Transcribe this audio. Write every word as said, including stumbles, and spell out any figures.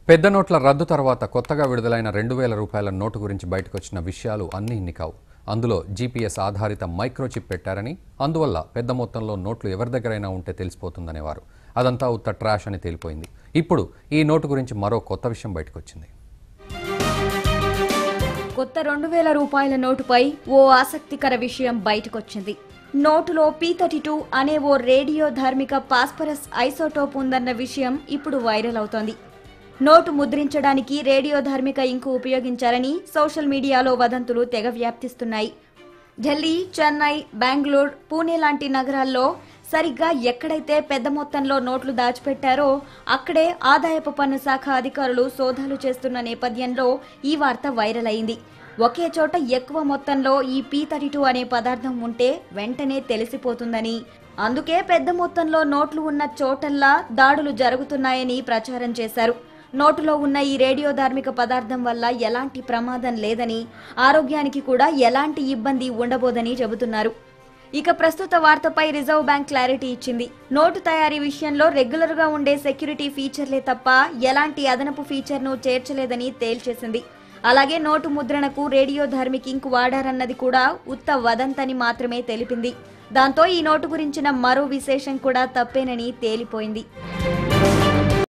పెద్ద నోట్ల రద్దు తర్వాత కొత్తగా విడుదలైన రెండు వేల రూపాయల నోటు గురించి బయటకొచ్చిన విషయాలు అన్నీ ఇన్ని కావు. అందులో జీపీఎస్ ఆధారిత మైక్రోచిప్ పెట్టారని, అందువల్ల పెద్ద మొత్తంలో నోట్లు ఎవరి దగ్గరైనా ఉంటే తెలిసిపోతుందనేవారు. అదంతా ఉత్త ట్రాష్ అని తేలిపోయింది. ఇప్పుడు ఈ నోటు గురించి మరో కొత్త విషయం బయటకొచ్చింది. కొత్త రెండు వేల రూపాయల నోటుపై ఓ ఆసక్తికర విషయం బయటకొచ్చింది. నోటులో పీ థర్టీ టూ అనే ఓ రేడియో ధార్మిక పాస్పరస్ ఐసోటోప్ ఉందన్న విషయం ఇప్పుడు వైరల్ అవుతోంది. నోటు ముద్రించడానికి రేడియో ధార్మిక ఇంకు ఉపయోగించారని సోషల్ మీడియాలో వదంతులు తెగ వ్యాప్తిస్తున్నాయి. ఢిల్లీ, చెన్నై, బెంగళూరు, పూణే లాంటి నగరాల్లో సరిగ్గా ఎక్కడైతే పెద్ద మొత్తంలో నోట్లు దాచిపెట్టారో అక్కడే ఆదాయపు పన్ను శాఖ అధికారులు సోదాలు చేస్తున్న నేపథ్యంలో ఈ వార్త వైరల్ అయింది. ఒకే చోట ఎక్కువ మొత్తంలో ఈ పీ థర్టీ టూ అనే పదార్థం ఉంటే వెంటనే తెలిసిపోతుందని, అందుకే పెద్ద మొత్తంలో నోట్లు ఉన్న చోటల్లా దాడులు జరుగుతున్నాయని ప్రచారం చేశారు. నోటులో ఉన్న ఈ రేడియో ధార్మిక పదార్థం వల్ల ఎలాంటి ప్రమాదం లేదని, ఆరోగ్యానికి కూడా ఎలాంటి ఇబ్బంది ఉండబోదని చెబుతున్నారు. ఇక ప్రస్తుత వార్తపై రిజర్వ్ బ్యాంక్ క్లారిటీ ఇచ్చింది. నోటు తయారీ విషయంలో రెగ్యులర్ గా ఉండే సెక్యూరిటీ ఫీచర్లే తప్ప ఎలాంటి అదనపు ఫీచర్ను చేర్చలేదని తేల్చేసింది. అలాగే నోటు ముద్రణకు రేడియో ధార్మిక్ ఇంక్ వాడారన్నది కూడా ఉత్త వదంతని మాత్రమే తెలిపింది. దాంతో ఈ నోటు గురించిన మరో విశేషం కూడా తప్పేనని తేలిపోయింది.